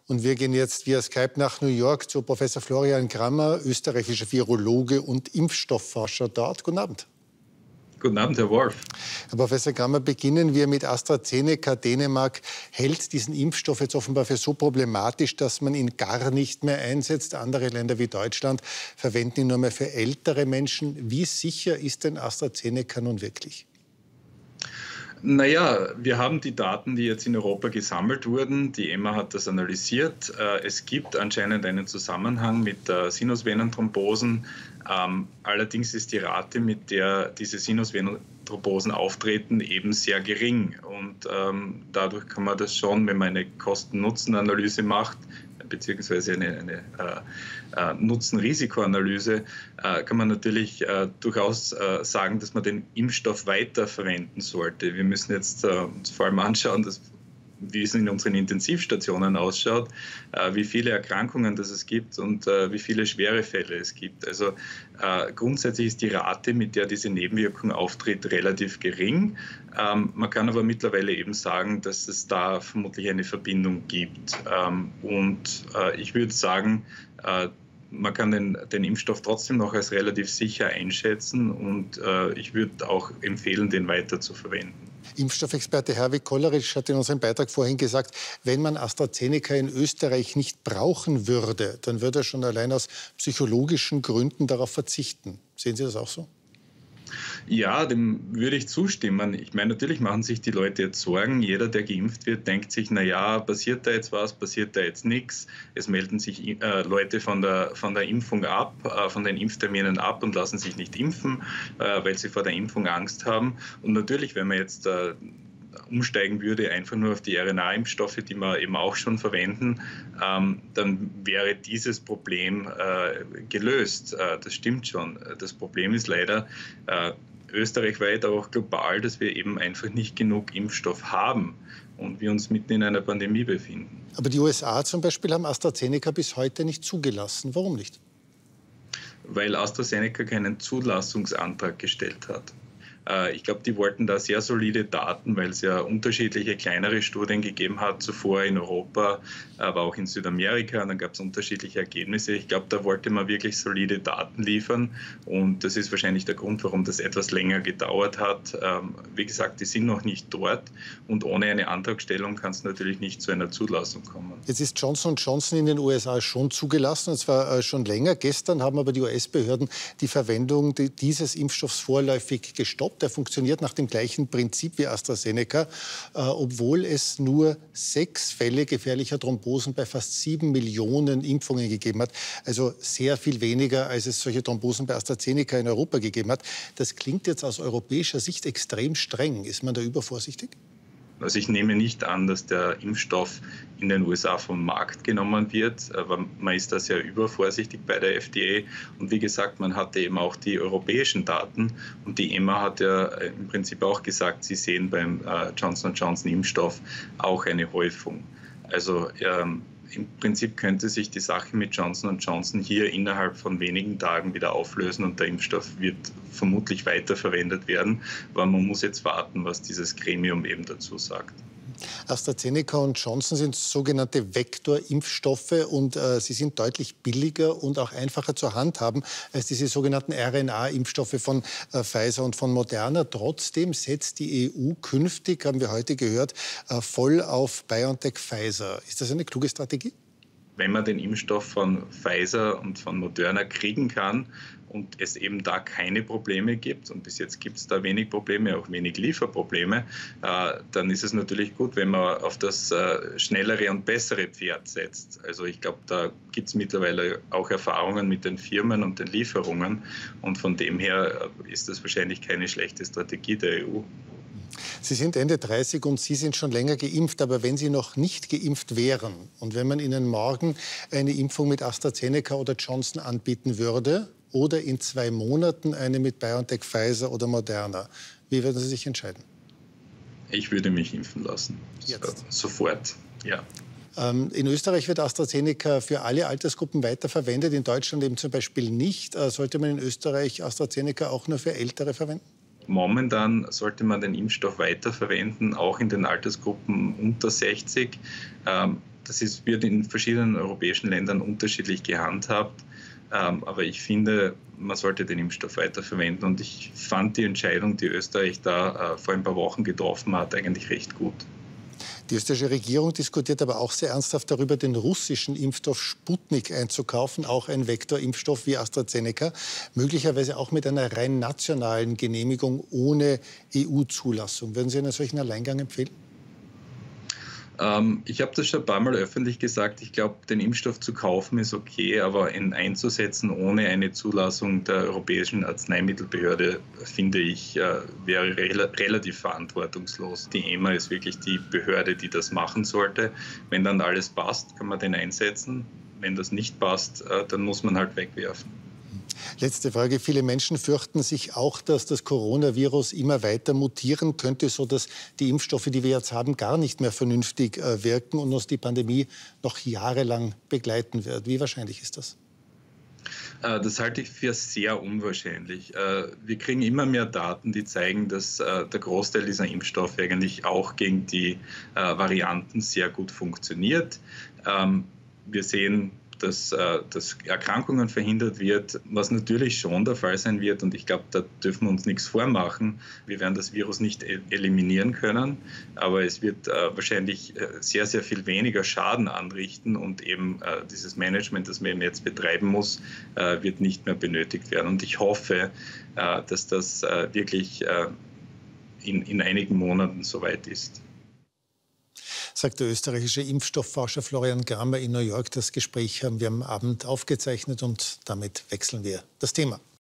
Und wir gehen jetzt via Skype nach New York zu Professor Florian Grammer, österreichischer Virologe und Impfstoffforscher dort. Guten Abend. Guten Abend, Herr Wolf. Herr Professor Grammer, beginnen wir mit AstraZeneca. Dänemark hält diesen Impfstoff jetzt offenbar für so problematisch, dass man ihn gar nicht mehr einsetzt. Andere Länder wie Deutschland verwenden ihn nur mehr für ältere Menschen. Wie sicher ist denn AstraZeneca nun wirklich? Naja, wir haben die Daten, die jetzt in Europa gesammelt wurden. Die EMA hat das analysiert. Es gibt anscheinend einen Zusammenhang mit Sinusvenenthrombosen. Allerdings ist die Rate, mit der diese Sinusvenenthrombosen auftreten, eben sehr gering. Und dadurch kann man das schon, wenn man eine Kosten-Nutzen-Analyse macht, beziehungsweise eine Nutzen-Risiko-Analyse, kann man natürlich durchaus sagen, dass man den Impfstoff weiterverwenden sollte. Wir müssen jetzt uns vor allem anschauen, wie es in unseren Intensivstationen ausschaut, wie viele Erkrankungen es gibt und wie viele schwere Fälle es gibt. Also grundsätzlich ist die Rate, mit der diese Nebenwirkung auftritt, relativ gering. Man kann aber mittlerweile eben sagen, dass es da vermutlich eine Verbindung gibt. Ich würde sagen, man kann den Impfstoff trotzdem noch als relativ sicher einschätzen und ich würde auch empfehlen, den weiter zu verwenden. Impfstoffexperte Herwig Kollerich hat in unserem Beitrag vorhin gesagt, wenn man AstraZeneca in Österreich nicht brauchen würde, dann würde er schon allein aus psychologischen Gründen darauf verzichten. Sehen Sie das auch so? Ja, dem würde ich zustimmen. Ich meine, natürlich machen sich die Leute jetzt Sorgen. Jeder, der geimpft wird, denkt sich, na ja, passiert da jetzt was, passiert da jetzt nichts. Es melden sich Leute von der Impfung ab, von den Impfterminen ab und lassen sich nicht impfen, weil sie vor der Impfung Angst haben. Und natürlich, wenn man jetzt umsteigen würde, einfach nur auf die RNA-Impfstoffe, die wir eben auch schon verwenden, dann wäre dieses Problem gelöst. Das stimmt schon. Das Problem ist leider österreichweit, aber auch global, dass wir eben einfach nicht genug Impfstoff haben und wir uns mitten in einer Pandemie befinden. Aber die USA zum Beispiel haben AstraZeneca bis heute nicht zugelassen. Warum nicht? Weil AstraZeneca keinen Zulassungsantrag gestellt hat. Ich glaube, die wollten da sehr solide Daten, weil es ja unterschiedliche kleinere Studien gegeben hat, zuvor in Europa, aber auch in Südamerika. Und dann gab es unterschiedliche Ergebnisse. Ich glaube, da wollte man wirklich solide Daten liefern. Und das ist wahrscheinlich der Grund, warum das etwas länger gedauert hat. Wie gesagt, die sind noch nicht dort. Und ohne eine Antragstellung kann es natürlich nicht zu einer Zulassung kommen. Jetzt ist Johnson & Johnson in den USA schon zugelassen, und zwar schon länger. Gestern haben aber die US-Behörden die Verwendung dieses Impfstoffs vorläufig gestoppt. Der funktioniert nach dem gleichen Prinzip wie AstraZeneca, obwohl es nur 6 Fälle gefährlicher Thrombosen bei fast 7 Millionen Impfungen gegeben hat. Also sehr viel weniger, als es solche Thrombosen bei AstraZeneca in Europa gegeben hat. Das klingt jetzt aus europäischer Sicht extrem streng. Ist man da übervorsichtig? Also ich nehme nicht an, dass der Impfstoff in den USA vom Markt genommen wird, aber man ist da sehr übervorsichtig bei der FDA. Und wie gesagt, man hatte eben auch die europäischen Daten und die EMA hat ja im Prinzip auch gesagt, sie sehen beim Johnson & Johnson Impfstoff auch eine Häufung. Also im Prinzip könnte sich die Sache mit Johnson & Johnson hier innerhalb von wenigen Tagen wieder auflösen und der Impfstoff wird vermutlich weiterverwendet werden. Aber man muss jetzt warten, was dieses Gremium eben dazu sagt. AstraZeneca und Johnson sind sogenannte Vektorimpfstoffe und sie sind deutlich billiger und auch einfacher zu handhaben als diese sogenannten RNA-Impfstoffe von Pfizer und von Moderna. Trotzdem setzt die EU künftig, haben wir heute gehört, voll auf BioNTech-Pfizer. Ist das eine kluge Strategie? Wenn man den Impfstoff von Pfizer und von Moderna kriegen kann und es eben da keine Probleme gibt, und bis jetzt gibt es da wenig Probleme, auch wenig Lieferprobleme, dann ist es natürlich gut, wenn man auf das schnellere und bessere Pferd setzt. Also ich glaube, da gibt es mittlerweile auch Erfahrungen mit den Firmen und den Lieferungen und von dem her ist das wahrscheinlich keine schlechte Strategie der EU. Sie sind Ende 30 und Sie sind schon länger geimpft. Aber wenn Sie noch nicht geimpft wären und wenn man Ihnen morgen eine Impfung mit AstraZeneca oder Johnson anbieten würde oder in 2 Monaten eine mit BioNTech, Pfizer oder Moderna, wie würden Sie sich entscheiden? Ich würde mich impfen lassen. Jetzt? Sofort, ja. In Österreich wird AstraZeneca für alle Altersgruppen weiterverwendet, in Deutschland eben zum Beispiel nicht. Sollte man in Österreich AstraZeneca auch nur für Ältere verwenden? Momentan sollte man den Impfstoff weiterverwenden, auch in den Altersgruppen unter 60. wird in verschiedenen europäischen Ländern unterschiedlich gehandhabt. Aber ich finde, man sollte den Impfstoff weiterverwenden. Und ich fand die Entscheidung, die Österreich da vor ein paar Wochen getroffen hat, eigentlich recht gut. Die österreichische Regierung diskutiert aber auch sehr ernsthaft darüber, den russischen Impfstoff Sputnik einzukaufen, auch ein Vektorimpfstoff wie AstraZeneca, möglicherweise auch mit einer rein nationalen Genehmigung ohne EU-Zulassung. Würden Sie einen solchen Alleingang empfehlen? Ich habe das schon ein paar Mal öffentlich gesagt. Ich glaube, den Impfstoff zu kaufen ist okay, aber ihn einzusetzen ohne eine Zulassung der Europäischen Arzneimittelbehörde, finde ich, wäre relativ verantwortungslos. Die EMA ist wirklich die Behörde, die das machen sollte. Wenn dann alles passt, kann man den einsetzen. Wenn das nicht passt, dann muss man halt wegwerfen. Letzte Frage. Viele Menschen fürchten sich auch, dass das Coronavirus immer weiter mutieren könnte, sodass die Impfstoffe, die wir jetzt haben, gar nicht mehr vernünftig wirken und uns die Pandemie noch jahrelang begleiten wird. Wie wahrscheinlich ist das? Das halte ich für sehr unwahrscheinlich. Wir kriegen immer mehr Daten, die zeigen, dass der Großteil dieser Impfstoffe eigentlich auch gegen die Varianten sehr gut funktioniert. Wir sehen, dass Erkrankungen verhindert wird, was natürlich schon der Fall sein wird. Und ich glaube, da dürfen wir uns nichts vormachen. Wir werden das Virus nicht eliminieren können, aber es wird wahrscheinlich sehr, sehr viel weniger Schaden anrichten und eben dieses Management, das man eben jetzt betreiben muss, wird nicht mehr benötigt werden. Und ich hoffe, dass das wirklich in einigen Monaten soweit ist. Sagt der österreichische Impfstoffforscher Florian Grammer in New York. Das Gespräch haben wir am Abend aufgezeichnet und damit wechseln wir das Thema.